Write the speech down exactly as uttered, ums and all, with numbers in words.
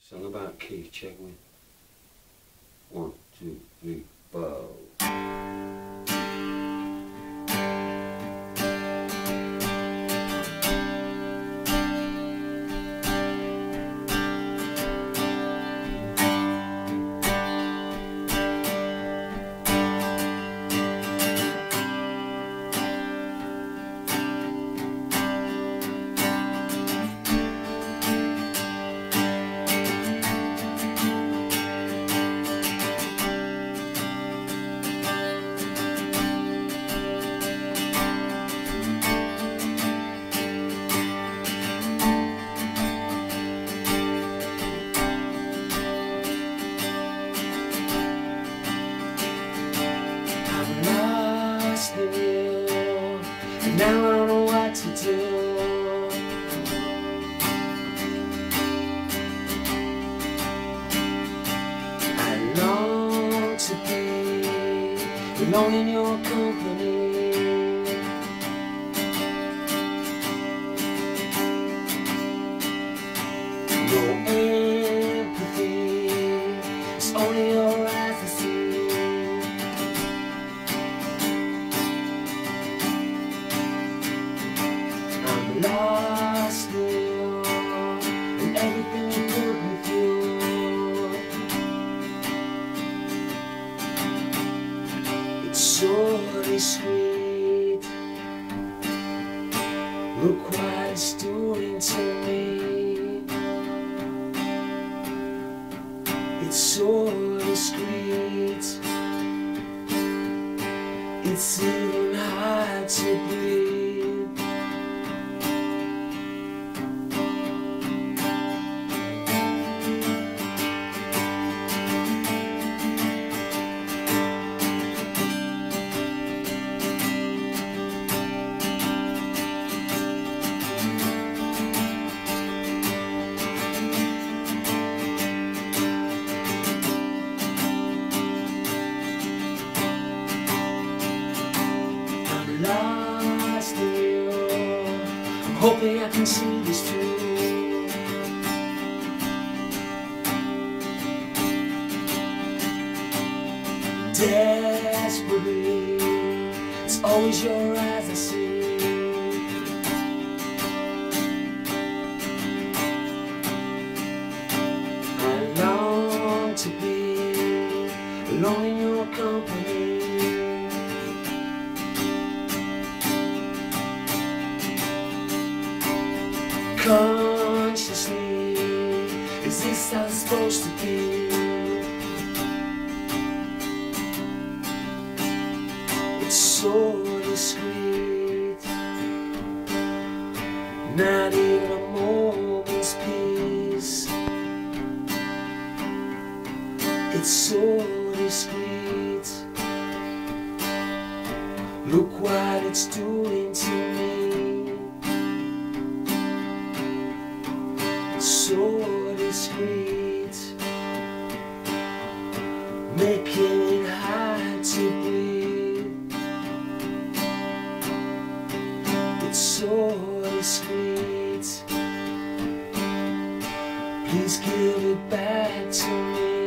Song about Keith, check me. One, two, three, four. Now I don't know what to do. I long to be alone in your company. No empathy, it's only your eyes I see. Lost in you and everything you put me through. It's so discreet. Look what it's doing to me. It's so discreet. It's even hard to breathe. Lost in you, I'm hoping I can see this through. Desperately, it's always your eyes I see. I long to be alone in your company. Consciously, is this how it's supposed to be? It's so discreet, not even a moment's peace. It's so discreet, look what it's doing to me. So discreet, making it hard to breathe. It's so discreet, please give it back to me.